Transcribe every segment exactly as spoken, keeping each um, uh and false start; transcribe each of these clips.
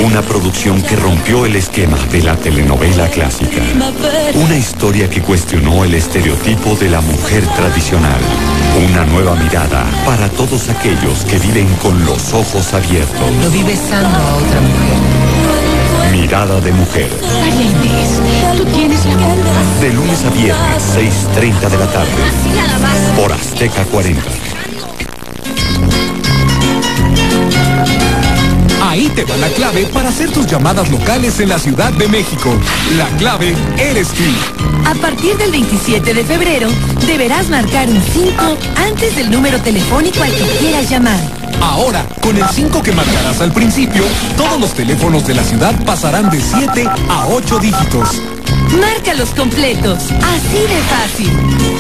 Una producción que rompió el esquema de la telenovela clásica. Una historia que cuestionó el estereotipo de la mujer tradicional. Una nueva mirada para todos aquellos que viven con los ojos abiertos. Lo vi besando a otra mujer. Mirada de mujer. María Inés, tú tienes la culpa. De lunes a viernes, seis treinta de la tarde. Por Azteca cuarenta. Ahí te va la clave para hacer tus llamadas locales en la Ciudad de México. La clave eres tú. A partir del veintisiete de febrero, deberás marcar un cinco antes del número telefónico al que quieras llamar. Ahora, con el cinco que marcarás al principio, todos los teléfonos de la ciudad pasarán de siete a ocho dígitos. Márcalos completos, así de fácil.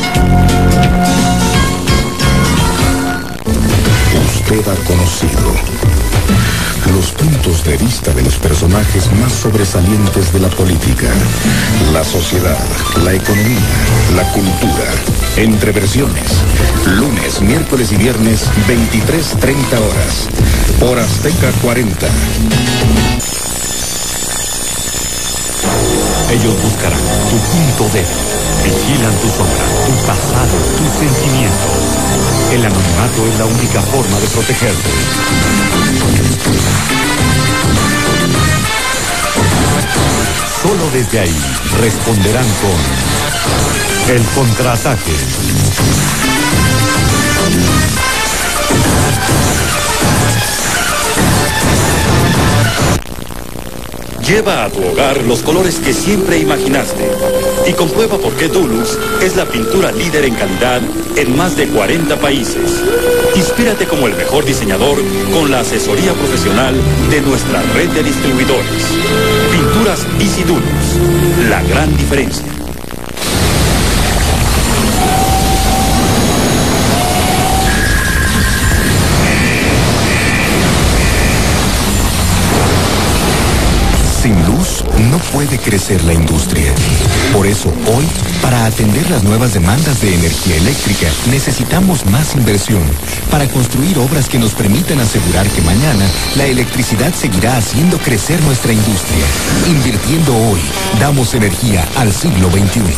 Usted ha conocido los puntos de vista de los personajes más sobresalientes de la política, la sociedad, la economía, la cultura. Entre versiones, lunes, miércoles y viernes, veintitrés treinta horas, por Azteca cuarenta. Ellos buscarán tu punto débil, vigilan tu sombra, tu pasado, tus sentimientos. El anonimato es la única forma de protegerte. Solo desde ahí responderán con el contraataque. Lleva a tu hogar los colores que siempre imaginaste y comprueba por qué Dulux es la pintura líder en calidad en más de cuarenta países. Inspírate como el mejor diseñador con la asesoría profesional de nuestra red de distribuidores. Pinturas Easy Dulux, la gran diferencia. Sin luz no puede crecer la industria. Por eso hoy, para atender las nuevas demandas de energía eléctrica, necesitamos más inversión para construir obras que nos permitan asegurar que mañana la electricidad seguirá haciendo crecer nuestra industria. Invirtiendo hoy, damos energía al siglo veintiuno.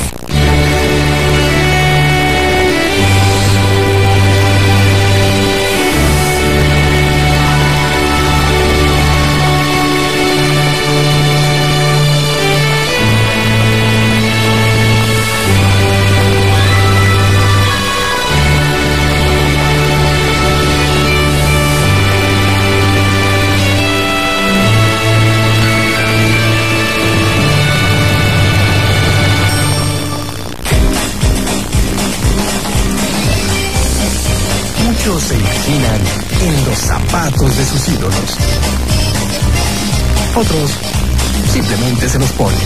Muchos se imaginan en los zapatos de sus ídolos. Otros simplemente se los ponen.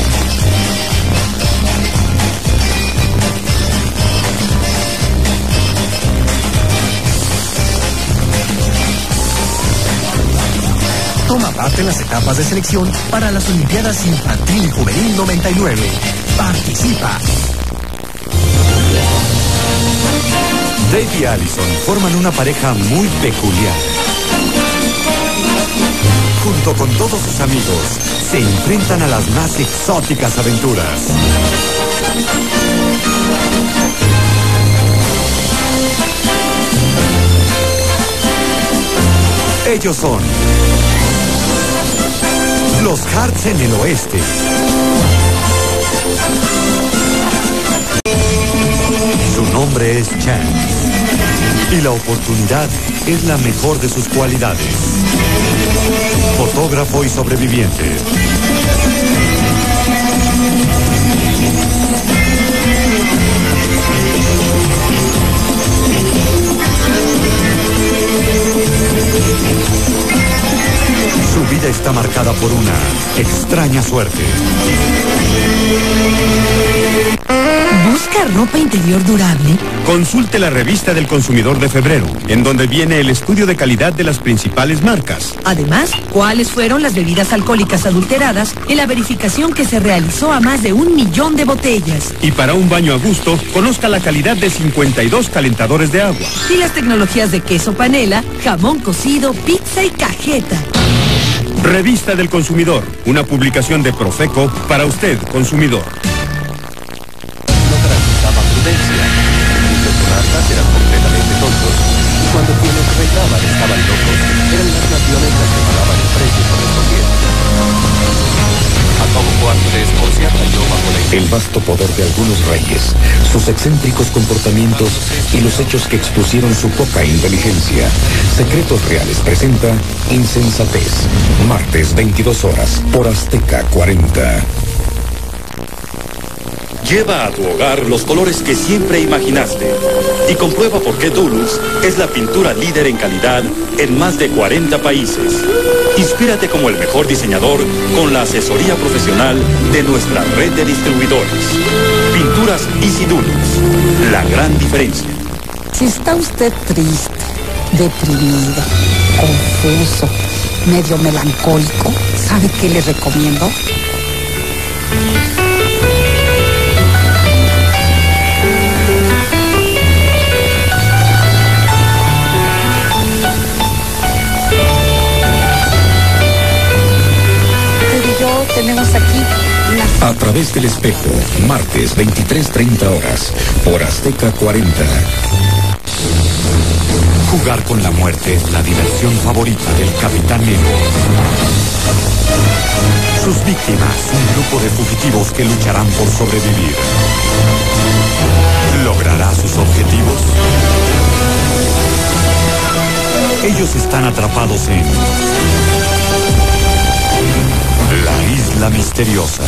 Toma parte en las etapas de selección para las Olimpiadas Infantil y Juvenil noventa y nueve. Participa. Dave y Allison forman una pareja muy peculiar. Junto con todos sus amigos, se enfrentan a las más exóticas aventuras. Ellos son los Hearts en el Oeste. Su nombre es Chance. Y la oportunidad es la mejor de sus cualidades. Fotógrafo y sobreviviente. Su vida está marcada por una extraña suerte. ¿Busca ropa interior durable? Consulte la revista del consumidor de febrero, en donde viene el estudio de calidad de las principales marcas. Además, ¿cuáles fueron las bebidas alcohólicas adulteradas en la verificación que se realizó a más de un millón de botellas? Y para un baño a gusto, conozca la calidad de cincuenta y dos calentadores de agua. Y las tecnologías de queso panela, jamón cocido, pizza y cajeta. Revista del Consumidor, una publicación de Profeco para usted, consumidor. No garantizaba prudencia. Muchos monarcas eran completamente tontos. Y cuando quienes reinaban estaban locos, eran las naciones las que pagaban el precio correspondiente. Jacobo cuarto de Escocia cayó bajo la... El vasto poder de algunos reyes, sus excéntricos comportamientos y los hechos que expusieron su poca inteligencia. Secretos Reales presenta Insensatez. Martes, veintidós horas, por Azteca cuarenta. Lleva a tu hogar los colores que siempre imaginaste y comprueba por qué Dulux es la pintura líder en calidad en más de cuarenta países. Inspírate como el mejor diseñador con la asesoría profesional de nuestra red de distribuidores. Pinturas Easy Dulux, la gran diferencia. Si está usted triste, deprimido, confuso, medio melancólico, ¿sabe qué le recomiendo? Tenemos aquí las... A través del espejo, martes, veintitrés treinta horas, por Azteca cuarenta. Jugar con la muerte es la diversión favorita del Capitán Nemo. Sus víctimas, un grupo de fugitivos que lucharán por sobrevivir. ¿Logrará sus objetivos? Ellos están atrapados en la Isla Misteriosa.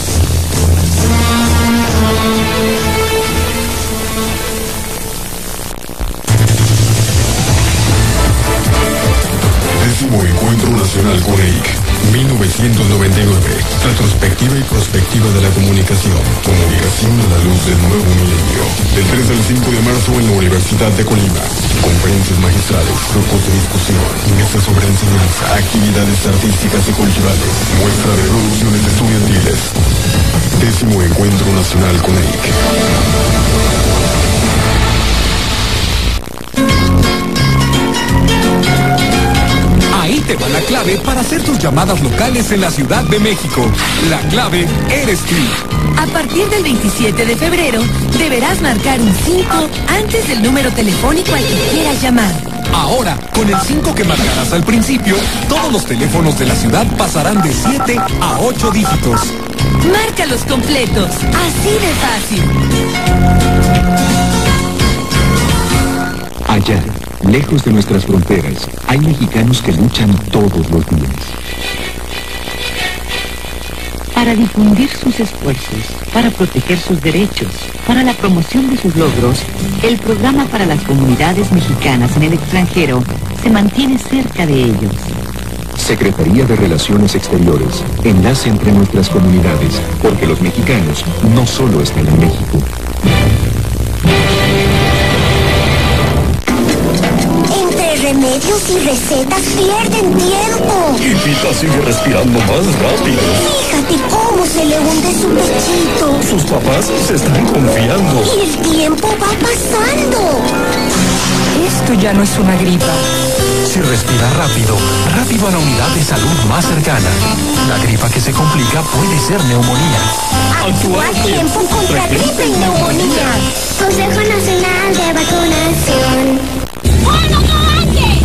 Décimo Encuentro Nacional con E I C, mil novecientos noventa y nueve. Retrospectiva y prospectiva de la comunicación. Comunicación a la luz del nuevo milenio. Del tres al cinco de marzo en la Universidad de Colima. Conferencias magistrales, grupos de discusión, mesas sobre enseñanza, actividades artísticas y culturales, muestra de producciones estudiantiles. Décimo Encuentro Nacional con E I C. Ahí te va la clave para hacer tus llamadas locales en la Ciudad de México. La clave eres tú. A partir del veintisiete de febrero, deberás marcar un cinco antes del número telefónico al que quieras llamar. Ahora, con el cinco que marcarás al principio, todos los teléfonos de la ciudad pasarán de siete a ocho dígitos. Márcalos completos, así de fácil. Allá, lejos de nuestras fronteras, hay mexicanos que luchan todos los días. Para difundir sus esfuerzos, para proteger sus derechos, para la promoción de sus logros, el programa para las comunidades mexicanas en el extranjero se mantiene cerca de ellos. Secretaría de Relaciones Exteriores, enlace entre nuestras comunidades, porque los mexicanos no solo están en México. Remedios y recetas pierden tiempo. Y Pita sigue respirando más rápido. Fíjate cómo se le hunde su pechito. Sus papás se están confiando. Y el tiempo va pasando. Esto ya no es una gripa. Si respira rápido, rápido a la unidad de salud más cercana. La gripa que se complica puede ser neumonía. Actúa a tiempo contra gripe y neumonía. Consejo Nacional de Vacunación. ¡Bueno, no antes!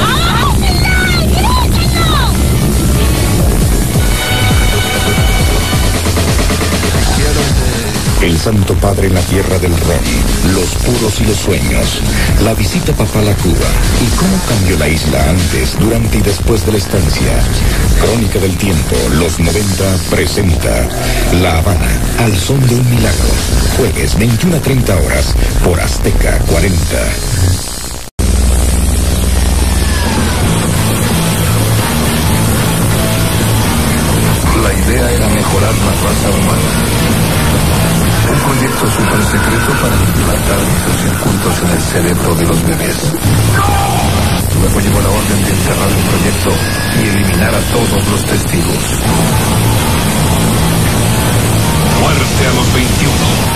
El Santo Padre en la tierra del ron, los puros y los sueños, la visita papal a Cuba y cómo cambió la isla antes, durante y después de la estancia. Crónica del Tiempo, los noventa, presenta La Habana, al son de un milagro. Jueves, veintiuna a treinta horas, por Azteca cuarenta. La idea era mejorar la raza humana. Un proyecto súper secreto para implantar microcircuitos en el cerebro de los bebés. Luego llegó la orden de encerrar el proyecto y eliminar a todos los testigos. Muerte a los veintiuno.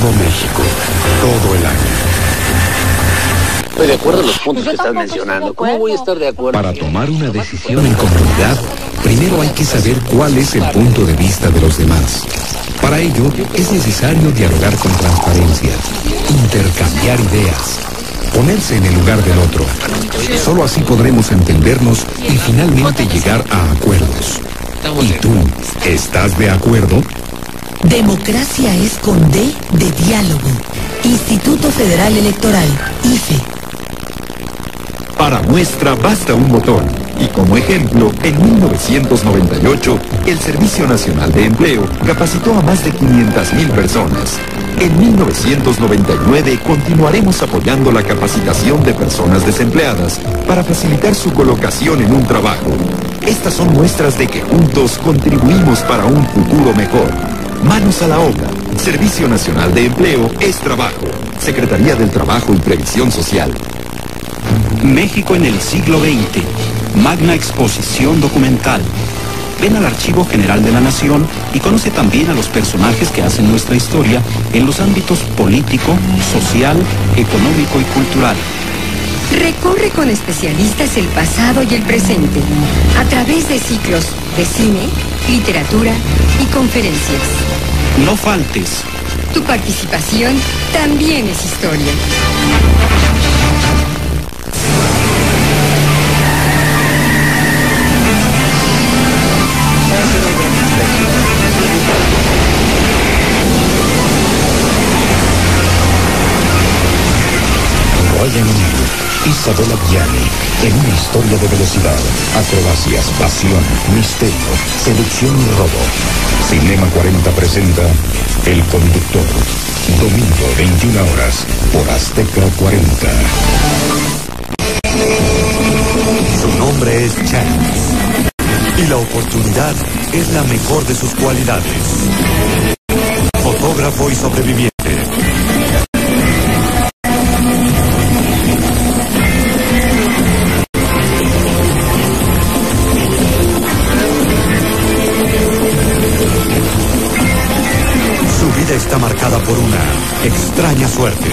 todo México, todo el año. Estoy de acuerdo en los puntos que estás mencionando. ¿Cómo voy a estar de acuerdo? Para tomar una decisión en comunidad, primero hay que saber cuál es el punto de vista de los demás. Para ello, es necesario dialogar con transparencia, intercambiar ideas, ponerse en el lugar del otro. Solo así podremos entendernos y finalmente llegar a acuerdos. ¿Y tú, estás de acuerdo? Democracia es con D de diálogo. Instituto Federal Electoral, I F E. Para muestra basta un botón. Y como ejemplo, en mil novecientos noventa y ocho, el Servicio Nacional de Empleo capacitó a más de quinientas mil personas. En mil novecientos noventa y nueve continuaremos apoyando la capacitación de personas desempleadas para facilitar su colocación en un trabajo. Estas son muestras de que juntos contribuimos para un futuro mejor. Manos a la obra. Servicio Nacional de Empleo es trabajo. Secretaría del Trabajo y Previsión Social. México en el siglo veinte. Magna exposición documental. Ven al Archivo General de la Nación y conoce también a los personajes que hacen nuestra historia en los ámbitos político, social, económico y cultural. Recorre con especialistas el pasado y el presente, a través de ciclos de cine, literatura y conferencias. No faltes. Tu participación también es historia. Ryan O'Neal, Isabella Gianni, en una historia de velocidad, acrobacias, pasión, misterio, seducción y robo. Cinema cuarenta presenta El Conductor. Domingo, veintiuna horas, por Azteca cuarenta. Su nombre es Chance. Y la oportunidad es la mejor de sus cualidades. Fotógrafo y sobreviviente. Su vida está marcada por una extraña suerte.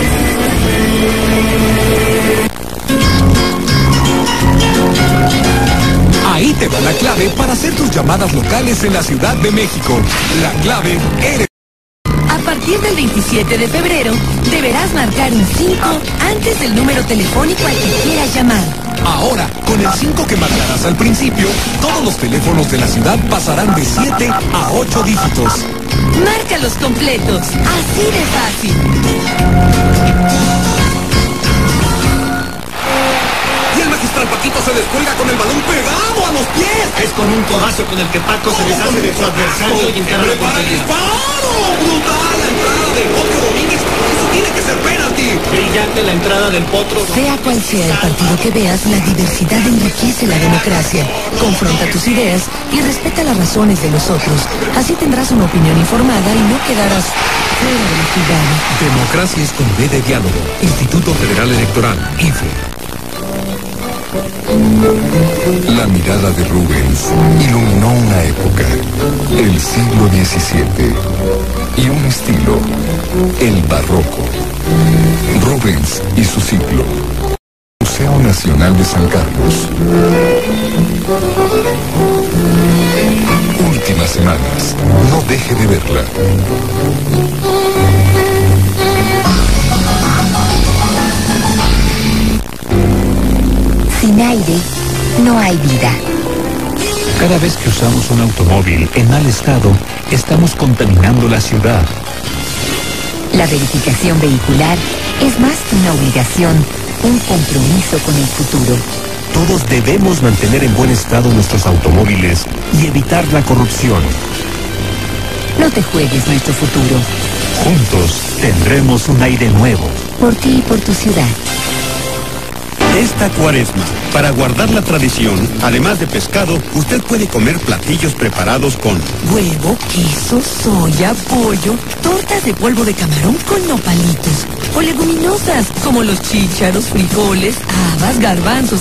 Ahí te va la clave para hacer tus llamadas locales en la Ciudad de México. La clave eres... A partir del veintisiete de febrero, deberás marcar un cinco antes del número telefónico al que quieras llamar. Ahora, con el cinco que marcarás al principio, todos los teléfonos de la ciudad pasarán de siete a ocho dígitos. Márcalos completos, así de fácil. Y el magistral Paquito se descuelga con el balón pegado a los pies. Es con un codazo con el que Paco se deshace de su adversario y encara la portería. ¡Disparo! ¡Brutal! La entrada del Potro Domínguez. Eso tiene que ser penalti. Brillante la entrada del Potro. Sea cual sea el partido que veas, la diversidad enriquece la democracia. Confronta tus ideas y respeta las razones de los otros. Así tendrás una opinión informada y no quedarás fuera de la jugada. Democracia es con B de diálogo. Instituto Federal Electoral, I F E. La mirada de Rubens iluminó una época, el siglo diecisiete, y un estilo, el barroco. Rubens y su siglo. Museo Nacional de San Carlos. Últimas semanas. No deje de verla. Sin aire, no hay vida. Cada vez que usamos un automóvil en mal estado, estamos contaminando la ciudad. La verificación vehicular es más que una obligación, un compromiso con el futuro. Todos debemos mantener en buen estado nuestros automóviles y evitar la corrupción. No te juegues nuestro futuro. Juntos tendremos un aire nuevo. Por ti y por tu ciudad. Esta cuaresma, para guardar la tradición, además de pescado, usted puede comer platillos preparados con huevo, queso, soya, pollo, tortas de polvo de camarón con nopalitos, o leguminosas como los chícharos, frijoles, habas, garbanzos.